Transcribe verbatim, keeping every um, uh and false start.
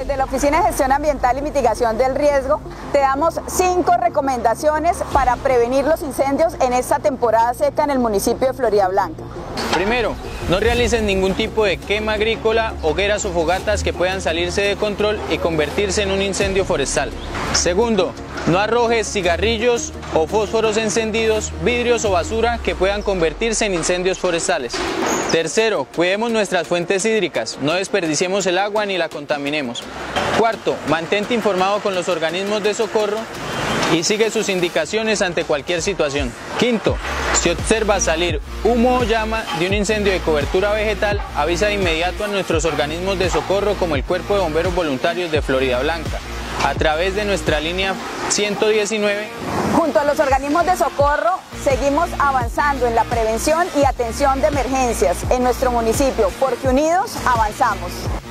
Desde la Oficina de Gestión Ambiental y Mitigación del Riesgo te damos cinco recomendaciones para prevenir los incendios en esta temporada seca en el municipio de Floridablanca. Primero, no realicen ningún tipo de quema agrícola, hogueras o fogatas que puedan salirse de control y convertirse en un incendio forestal. Segundo, no arrojes cigarrillos o fósforos encendidos, vidrios o basura que puedan convertirse en incendios forestales. Tercero, cuidemos nuestras fuentes hídricas, no desperdiciemos el agua ni la contaminemos. Cuarto, mantente informado con los organismos de socorro y sigue sus indicaciones ante cualquier situación. Quinto, si observas salir humo o llama de un incendio de cobertura vegetal, avisa de inmediato a nuestros organismos de socorro como el Cuerpo de Bomberos Voluntarios de Floridablanca, a través de nuestra línea ciento diecinueve. Junto a los organismos de socorro, seguimos avanzando en la prevención y atención de emergencias en nuestro municipio, porque unidos avanzamos.